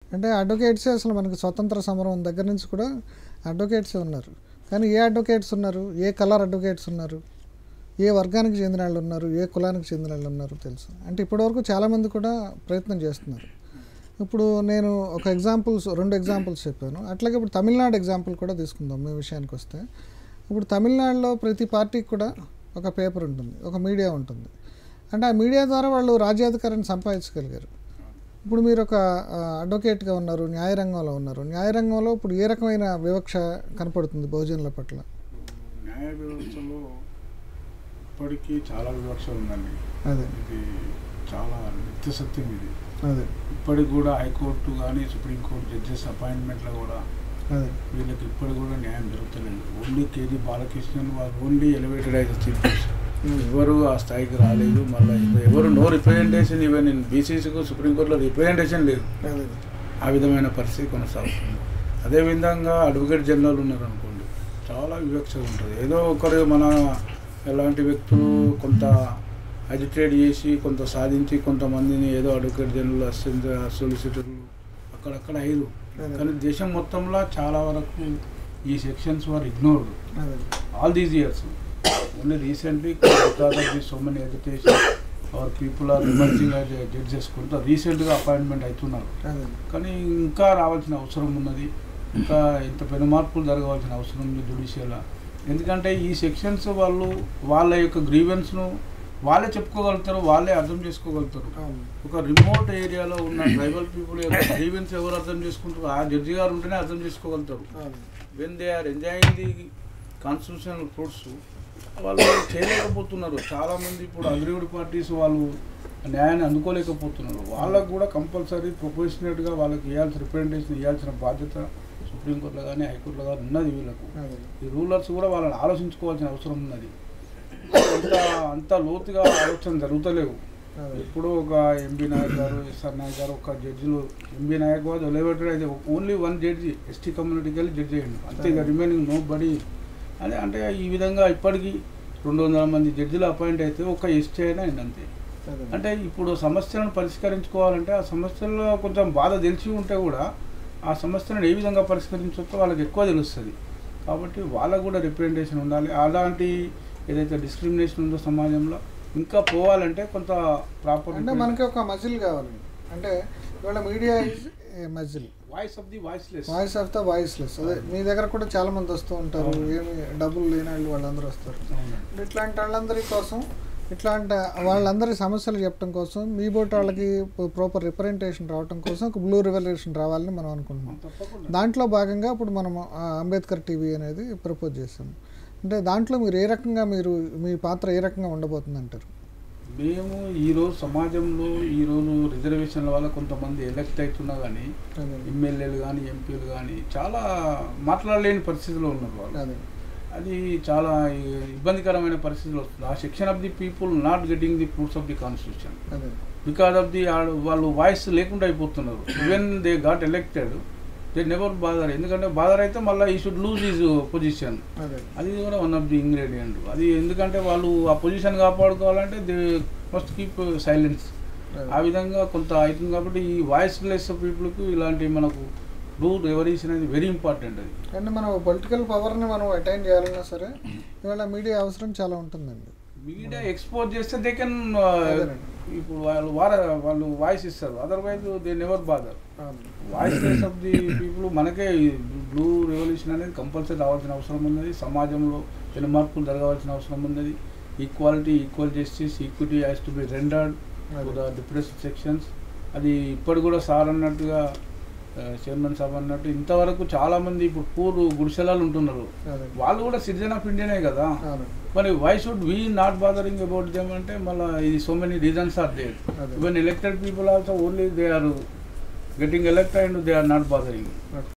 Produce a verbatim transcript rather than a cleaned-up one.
అంటే అడ్వకేట్సే అసలు మనకి స్వతంత్ర సమరం దగ్గర నుంచి కూడా అడ్వకేట్సే ఉన్నారు. కానీ ఏ అడ్వకేట్స్ ఉన్నారు, ఏ కలర్ అడ్వకేట్స్ ఉన్నారు, ఏ వర్గానికి చెందిన వాళ్ళు ఉన్నారు, ఏ కులానికి చెందిన వాళ్ళు ఉన్నారు తెలుసు. అంటే ఇప్పటివరకు చాలామంది కూడా ప్రయత్నం చేస్తున్నారు. ఇప్పుడు నేను ఒక ఎగ్జాంపుల్స్ రెండు ఎగ్జాంపుల్స్ చెప్పాను. అట్లాగే ఇప్పుడు తమిళనాడు ఎగ్జాంపుల్ కూడా తీసుకుందాం మీ విషయానికి వస్తే. ఇప్పుడు తమిళనాడులో ప్రతి పార్టీకి కూడా ఒక పేపర్ ఉంటుంది, ఒక మీడియా ఉంటుంది. అంటే ఆ మీడియా ద్వారా వాళ్ళు రాజ్యాధికారాన్ని సంపాదించగలిగారు. ఇప్పుడు మీరు ఒక అడ్వకేట్గా ఉన్నారు, న్యాయరంగంలో ఉన్నారు. న్యాయరంగంలో ఇప్పుడు ఏ రకమైన వివక్ష కనపడుతుంది బహుజనుల పట్ల? న్యాయ వ్యవస్థలో ఇప్పటికీ చాలా వివక్ష ఉందండి. అదే ఇది చాలా నిత్య సత్యం. ఇది అదే ఇప్పటికి కూడా హైకోర్టు కానీ సుప్రీంకోర్టు జడ్జెస్ అపాయింట్మెంట్లో కూడా అదే వీళ్ళకి ఇప్పటికి కూడా న్యాయం జరుగుతలేదు. ఓన్లీ కేజీ బాలకృష్ణన్ వాళ్ళు ఓన్లీ ఎలివేటెడ్ అయితే చీఫ్ జస్టిస్, ఎవరు ఆ స్థాయికి రాలేదు. మళ్ళీ ఎవరు నో రిప్రజెంటేషన్, ఈవెన్ నేను బీసీసీకు సుప్రీంకోర్టులో రిప్రజెంటేషన్ లేదు. ఆ విధమైన పరిస్థితి కొనసాగుతుంది. అదేవిధంగా అడ్వకేట్ జనరల్ ఉన్నారు అనుకోండి, చాలా వివక్ష ఉంటుంది. ఏదో ఒకరు మన ఎలాంటి వ్యక్తులు కొంత అజిటేట్ చేసి కొంత సాధించి కొంతమందిని ఏదో అడ్వకేట్ జనరల్, అసిస్టెంట్ సొలిసిటర్లు అక్కడక్కడ అయ్యారు. కానీ దేశం మొత్తంలో చాలా వరకు ఈ sections were ignored all these years. Only recently because of the so many education our people are emerging as judges కొంత రీసెంట్గా అపాయింట్మెంట్ అవుతున్నారు. కానీ ఇంకా రావాల్సిన అవసరం ఉన్నది, ఇంకా ఇంత పెను మార్పులు జరగవలసిన అవసరం ఉంది జ్యుడిషియల్. ఎందుకంటే ఈ సెక్షన్స్ వాళ్ళు వాళ్ళ యొక్క గ్రీవెన్స్ను వాళ్ళే చెప్పుకోగలుగుతారు, వాళ్ళే అర్థం చేసుకోగలుగుతారు. ఒక రిమోట్ ఏరియాలో ఉన్న ట్రైబల్ పీపుల్ యొక్క గ్రీవెన్స్ ఎవరు అర్థం చేసుకుంటారు? ఆ జడ్జి గారు ఉంటేనే అర్థం చేసుకోగలుగుతారు. When they are enjoying the constitutional fruits వాళ్ళు చేయలేకపోతున్నారు. చాలామంది ఇప్పుడు అగ్రీవ్డ్ పార్టీస్ వాళ్ళు న్యాయాన్ని అందుకోలేకపోతున్నారు. వాళ్ళకు కూడా కంపల్సరీ ప్రొపోర్షనేట్గా వాళ్ళకి ఇవ్వాల్సిన రిప్రజెంటేషన్ ఇవ్వాల్సిన బాధ్యత సుప్రీంకోర్టులో కానీ హైకోర్టులో కానీ ఉన్నది. వీళ్ళకు ఈ రూలర్స్ కూడా వాళ్ళని ఆలోచించుకోవాల్సిన అవసరం ఉన్నది. అంత అంత లోతుగా ఆలోచన జరుగుతలేవు. ఎప్పుడో ఒక ఎంబీ నాయక్ గారు, ఎస్ఆర్ నాయక్ గారు, ఒక జడ్జిలు ఎంబీ నాయక్ వాజ్ ఎలివేటెడ్ అయితే ఓన్లీ వన్ జడ్జి ఎస్టీ కమ్యూనిటీకి వెళ్ళి జడ్జి అయ్యండి అంతే. ఇక రిమైనింగ్ నో బడీ. అదే అంటే ఈ విధంగా ఇప్పటికీ రెండు వందల మంది జడ్జిలు అపాయింట్ అయితే ఒక ఎస్టీ అయినా అయింది అంతే. అంటే ఇప్పుడు సమస్యలను పరిష్కరించుకోవాలంటే ఆ సమస్యల్లో కొంచెం బాధ తెలిసి ఉంటే కూడా ఆ సమస్యలను ఏ విధంగా పరిష్కరించవచ్చో వాళ్ళకి ఎక్కువ తెలుస్తుంది. కాబట్టి వాళ్ళకు కూడా రిప్రజెంటేషన్ ఉండాలి. అలాంటి ఏదైతే డిస్క్రిమినేషన్ ఉందో సమాజంలో ఇంకా పోవాలంటే కొంత ప్రాపర్ అంటే మనకి ఒక మజిల్ కావాలండి. అంటే ఇవాళ media is a muscle, voice of the voiceless, voice of the voiceless. అదే మీ దగ్గర కూడా చాలా మంది వస్తూ ఉంటారు, ఏమి డబ్బులు లేని వాళ్ళు వాళ్ళందరూ వస్తారు. ఇట్లాంటి వాళ్ళందరి కోసం, ఇట్లాంటి వాళ్ళందరి సమస్యలు చెప్పడం కోసం మీ బోట్ వాళ్ళకి ప్రాపర్ రిప్రజెంటేషన్ రావడం కోసం ఒక బ్లూ రివల్యూషన్ రావాలని మనం అనుకుంటున్నాం. దాంట్లో భాగంగా ఇప్పుడు మనం అంబేద్కర్ టీవీ అనేది ప్రపోజ్ చేసాము. అంటే దాంట్లో మీరు ఏ రకంగా మీరు మీ పాత్ర ఏ రకంగా ఉండబోతుంది అంటారు? మేము ఈరోజు సమాజంలో ఈరోజు రిజర్వేషన్ల వల్ల కొంతమంది ఎలక్ట్ అవుతున్నా కానీ ఎమ్మెల్యేలు కానీ ఎంపీలు కానీ చాలా మాట్లాడలేని పరిస్థితిలో ఉన్నారు వాళ్ళు. అది చాలా ఇబ్బందికరమైన పరిస్థితులు వస్తుంది. ఆ section of the people not getting the fruits of the constitution because of the వాళ్ళు వాయిస్ లేకుండా అయిపోతున్నారు. Even they got elected they never bother. ఎందుకంటే బాదర్ అయితే మళ్ళీ ఈ షుడ్ లూజ్ ఈజ్ పొజిషన్. అది కూడా వన్ ఆఫ్ ది ఇంగ్రీడియంట్. అది ఎందుకంటే వాళ్ళు ఆ పొజిషన్ కాపాడుకోవాలంటే దే మస్ట్ కీప్ సైలెన్స్. ఆ విధంగా కొంత అవుతుంది. కాబట్టి ఈ వాయిస్ లెస్ పీపుల్కి ఇలాంటి మనకు బ్లూ రెవల్యూషన్ అనేది వెరీ ఇంపార్టెంట్. అది అంటే మనం పొలిటికల్ పవర్ని మనం అటైన్ చేయాలన్నా సరే ఇవాళ మీడియా అవసరం చాలా ఉంటుందండి. మీడియా ఎక్స్పోజ్ చేస్తే దే కెన్ ఇప్పుడు వాళ్ళు వార వాళ్ళు వాయిస్ ఇస్తారు. Otherwise they never bother. Voice less of the people మనకే బ్లూ రెవల్యూషన్ అనేది కంపల్సరీ రావాల్సిన అవసరం ఉన్నది. సమాజంలో పెను మార్పులు జరగవలసిన అవసరం ఉన్నది. Equality, equal justice, equity has to be rendered to the depressed sections. అది ఇప్పటి కూడా సార్ అన్నట్టుగా చైర్మన్ సాబ్ అన్నట్టు ఇంతవరకు చాలామంది ఇప్పుడు పూర్ గుడిసెలాలు ఉంటున్నారు. వాళ్ళు కూడా సిటిజన్ ఆఫ్ ఇండియానే కదా. మరి why should we not bothering about them అంటే మళ్ళీ ఇది so many reasons are there. Even elected people also only they are getting elected and they are not bothering.